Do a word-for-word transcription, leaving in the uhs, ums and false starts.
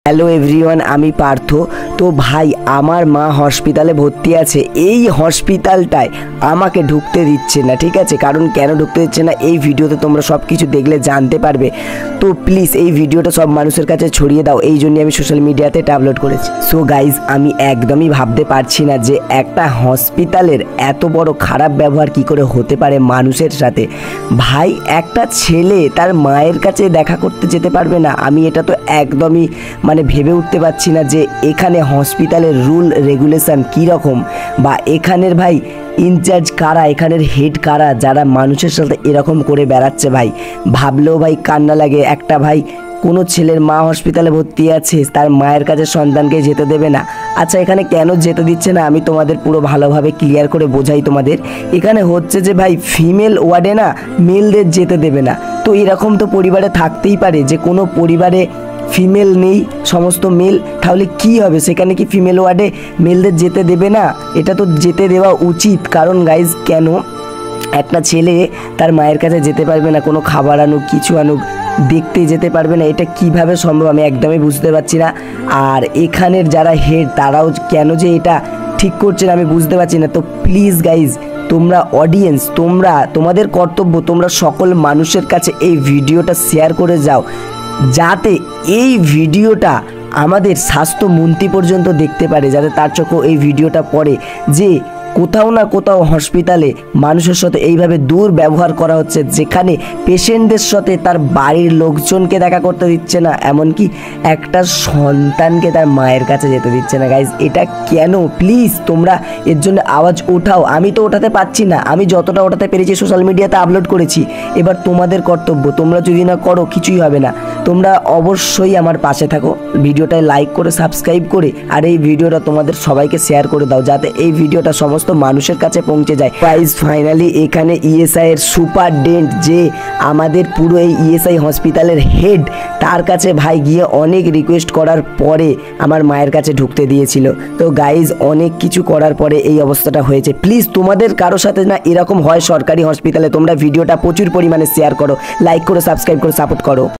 Hello everyone, আমি পার্থ। তো ভাই, আমার মা হসপিটালে ভর্তি আছে। এই হসপিটালটায় আমাকে ঢুকতে দিচ্ছে না, ঠিক আছে? কারণ কেন ঢুকতে দিচ্ছে না এই ভিডিওতে তোমরা সব কিছু দেখলে জানতে পারবে। তো প্লিজ এই ভিডিওটা সব মানুষের কাছে ছড়িয়ে দাও, এই জন্যই আমি সোশ্যাল মিডিয়াতে এটা আপলোড করেছি। সো গাইজ, আমি একদমই ভাবতে পারছি না যে একটা হসপিটালের এত বড় খারাপ ব্যবহার কি করে হতে পারে মানুষের সাথে। ভাই, একটা ছেলে তার মায়ের কাছে দেখা করতে যেতে পারবে না? আমি এটা তো একদমই মানে ভেবে উঠতে পারছি না যে এখানে হসপিটালের রুল রেগুলেশন কীরকম, বা এখানের ভাই ইনচার্জ কারা, এখানের হেড কারা, যারা মানুষের সাথে এরকম করে বেড়াচ্ছে। ভাই ভাবলেও ভাই কান্না লাগে। একটা ভাই কোনো ছেলের মা হসপিটালে ভর্তি আছে, তার মায়ের কাছে সন্তানকে যেতে দেবে না। আচ্ছা, এখানে কেন যেতে দিচ্ছে না আমি তোমাদের পুরো ভালোভাবে ক্লিয়ার করে বোঝাই তোমাদের। এখানে হচ্ছে যে ভাই ফিমেল ওয়ার্ডে না মেলদের যেতে দেবে না। তো এরকম তো পরিবারে থাকতেই পারে যে কোনো পরিবারে ফিমেল নেই, সমস্ত মেল, তাহলে কি হবে? সেখানে কি ফিমেল ওয়ার্ডে মেলদের যেতে দেবে না? এটা তো যেতে দেওয়া উচিত। কারণ গাইজ, কেন একটা ছেলে তার মায়ের কাছে যেতে পারবে না? কোনো খাবার আনুক, কিছু আনুক, দেখতে যেতে পারবে না? এটা কিভাবে সম্ভব আমি একদমই বুঝতে পারছি না। আর এখানের যারা হেড তারাও কেন যে এটা ঠিক করছে না আমি বুঝতে পারছি না। তো প্লিজ গাইজ, তোমরা অডিয়েন্স, তোমরা তোমাদের কর্তব্য, তোমরা সকল মানুষের কাছে এই ভিডিওটা শেয়ার করে যাও, যাতে এই ভিডিওটা আমাদের স্বাস্থ্যমন্ত্রী পর্যন্ত দেখতে পারে, যাতে তার চোখে এই ভিডিওটা পড়ে যে কোথাও না কোথাও হসপিটালে মানুষের সাথে এইভাবে দুর্ব্যবহার করা হচ্ছে, যেখানে পেশেন্টদের সাথে তার বাড়ির লোকজনকে দেখা করতে দিচ্ছে না, এমনকি একটা সন্তানকে তার মায়ের কাছে যেতে দিচ্ছে না। গাইজ, এটা কেন? প্লিজ তোমরা এর জন্য আওয়াজ ওঠাও। আমি তো ওঠাতে পারছি না, আমি যতটা ওঠাতে পেরেছি সোশ্যাল মিডিয়াতে আপলোড করেছি। এবার তোমাদের কর্তব্য, তোমরা যদি না করো কিছুই হবে না। তোমরা অবশ্যই আমার পাশে থাকো, ভিডিওটায় লাইক করে সাবস্ক্রাইব করে, আর এই ভিডিওটা তোমাদের সবাইকে শেয়ার করে দাও, যাতে এই ভিডিওটা সমস্ত মানুষের কাছে পৌঁছে যায়। গাইজ, ফাইনালি এখানে ইএসআই এর সুপারডেন্ট, যে আমাদের পুরো এই ইএসআই হসপিটালের হেড, তার কাছে ভাই গিয়ে অনেক রিকোয়েস্ট করার পরে আমার মায়ের কাছে ঢুকতে দিয়েছিল। তো গাইজ, অনেক কিছু করার পরে এই অবস্থাটা হয়েছে। প্লিজ তোমাদের কারো সাথে না এরকম হয় সরকারি হসপিটালে, তোমরা ভিডিওটা প্রচুর পরিমাণে শেয়ার করো, লাইক করো, সাবস্ক্রাইব করো, সাপোর্ট করো।